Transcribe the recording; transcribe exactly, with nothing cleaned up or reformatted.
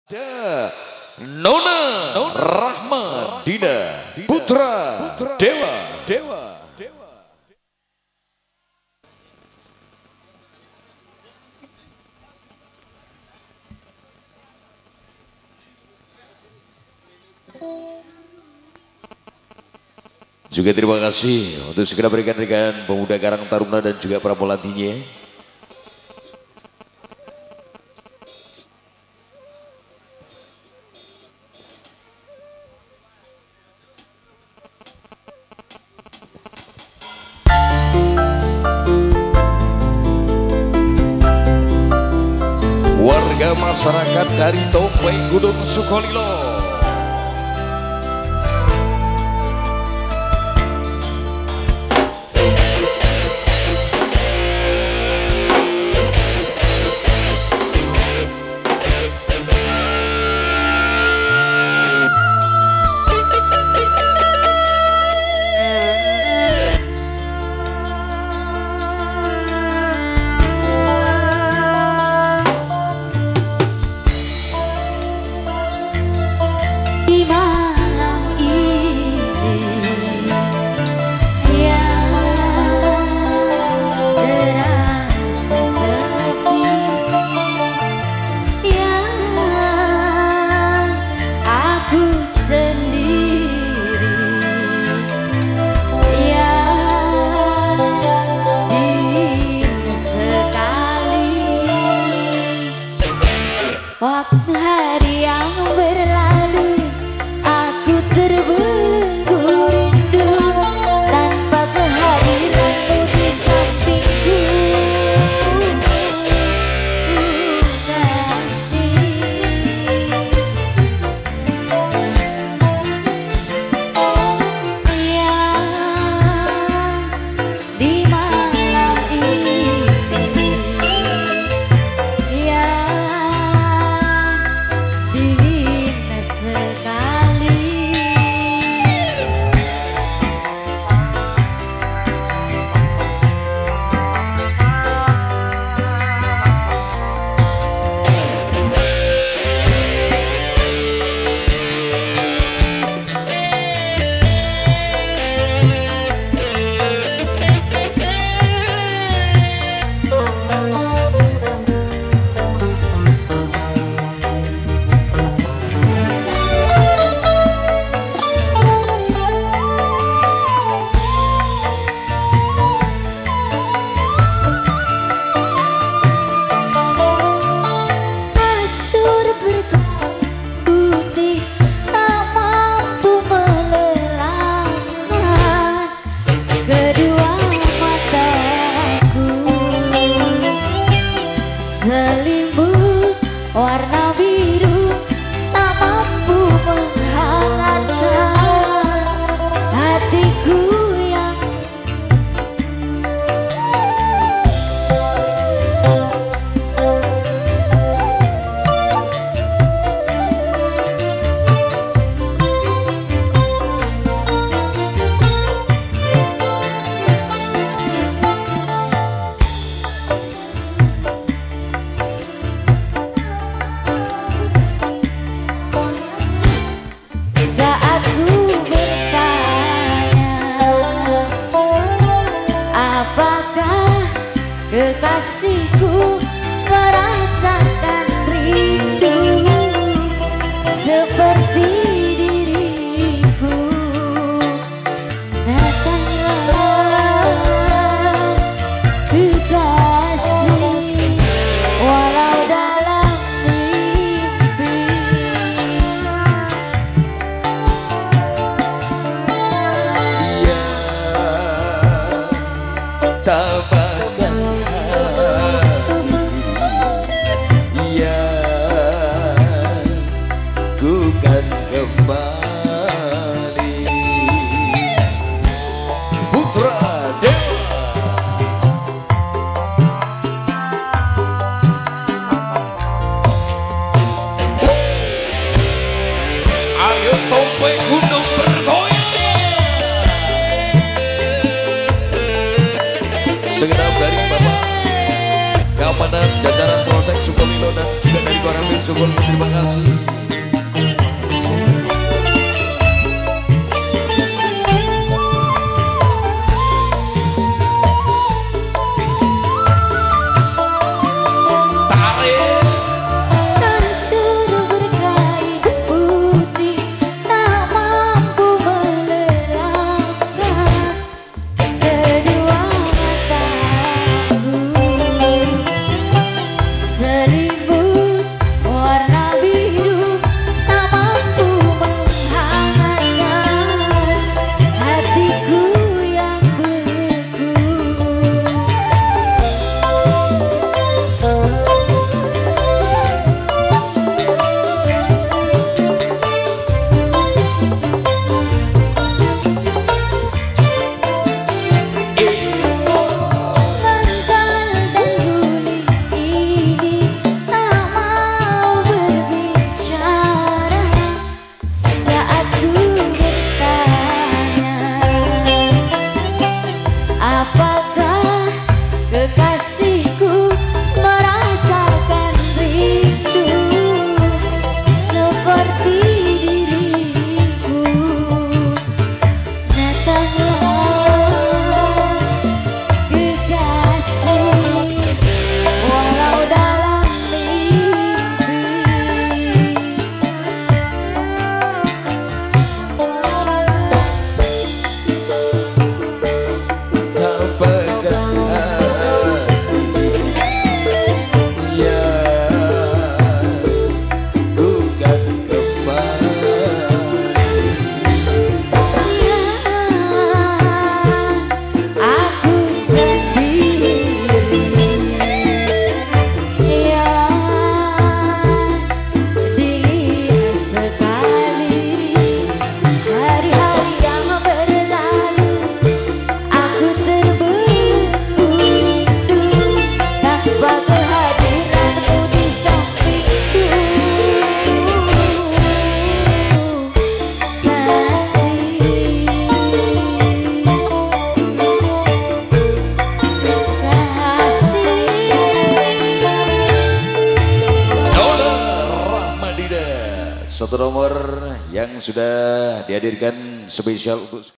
Ada Nona Rahma Dina Putra Dewa Dewa Juga terima kasih untuk segera berikan rekan pemuda Karang Taruna dan juga para pelatihnya. Warga masyarakat dari Topeng Gunung Sukolilo, waktu hari yang berlalu, aku terbelenggu rindu tanpa kehadiranmu di sampingku. Kasih, yang di malam ini, selimut warna biru tak mampu menghangatkan hatiku yang saat ku bertanya, apakah kekasihku merasakan rindu seperti diriku? Datanglah kekasih walau dalam mimpi. Tak bakal hati yang ku kan kembali. Putra Dewa, ayo Topeng Gunung bergoyang. Segenap dari Bapak Keamanan jajaran Polsek Sukolilo dan juga dari Koramil Sukolilo, terima kasih. satu nomor yang sudah dihadirkan spesial untuk